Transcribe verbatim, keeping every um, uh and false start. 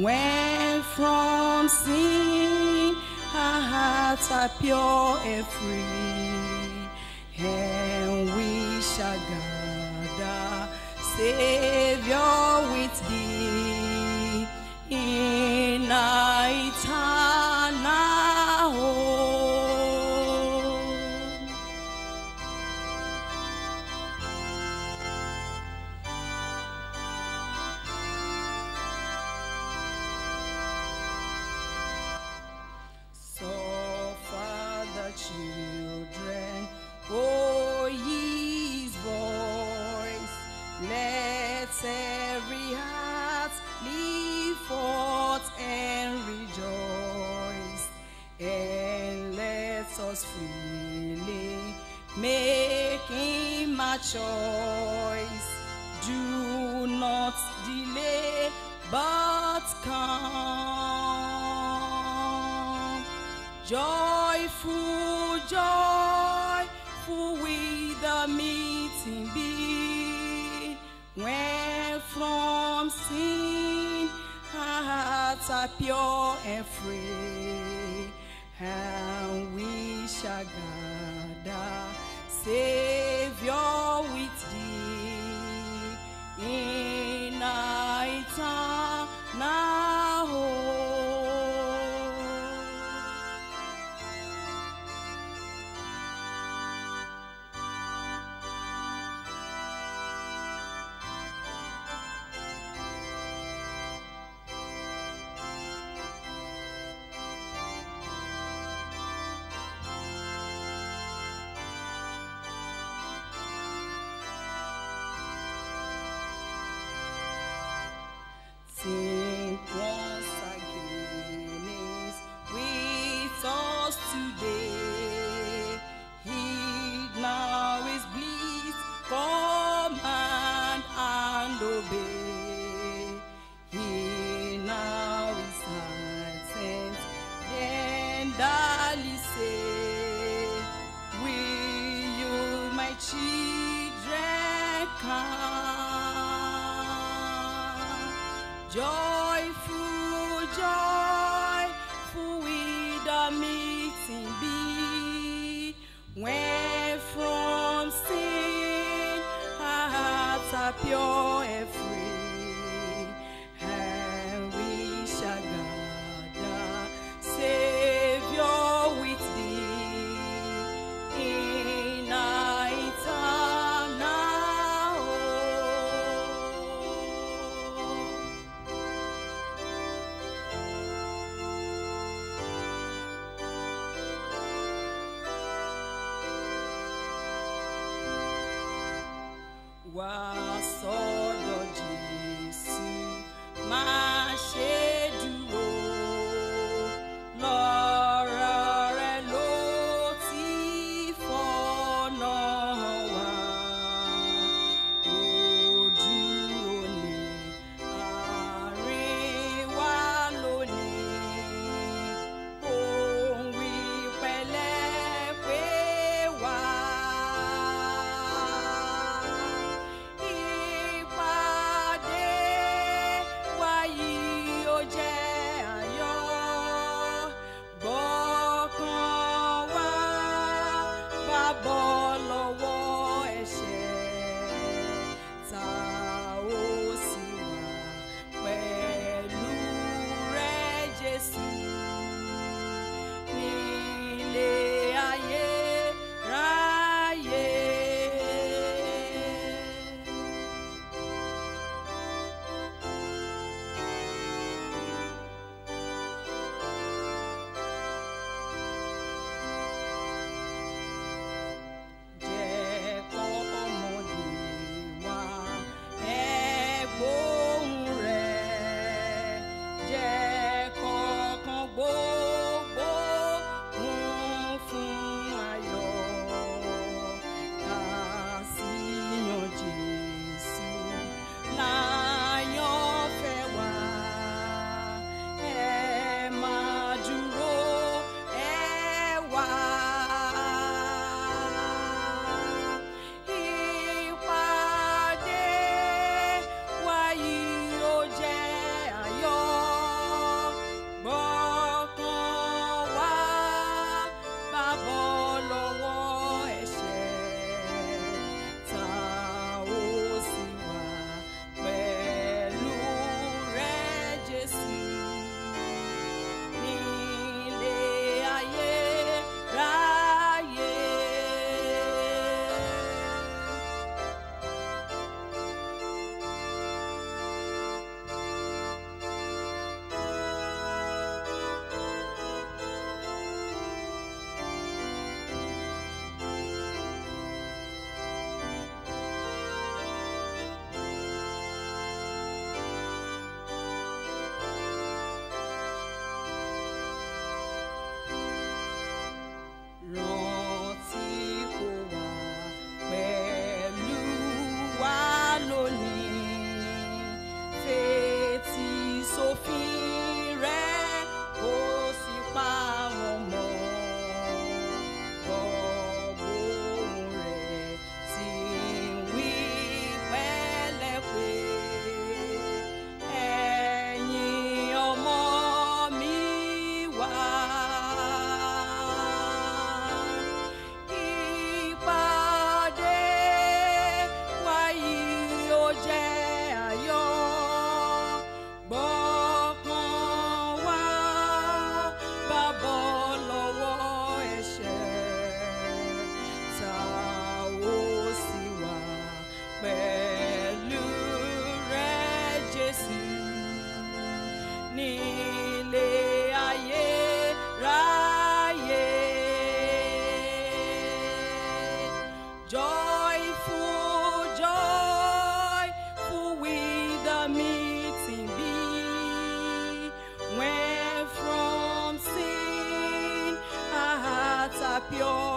when from sin our hearts are pure and free, and we shall gather, Savior, with thee in our eternal home. Suffer the children, oh ye his voice, let every heart leave forth and rejoice, and let us freely make him a choice. Do not delay, but come. Joyful, joyful will the meeting be, when from sin our hearts are pure and free, and we shall gather, Savior, with thee in our eternal home. Sing once again is with us today. Heed now his bliss, command and obey. He now is silent, tenderly say, will you, my children, come? Joyful, joyful will the meeting be, when from sin our hearts are pure and free, and we shall gather, Savior, with thee in our eternal home. pure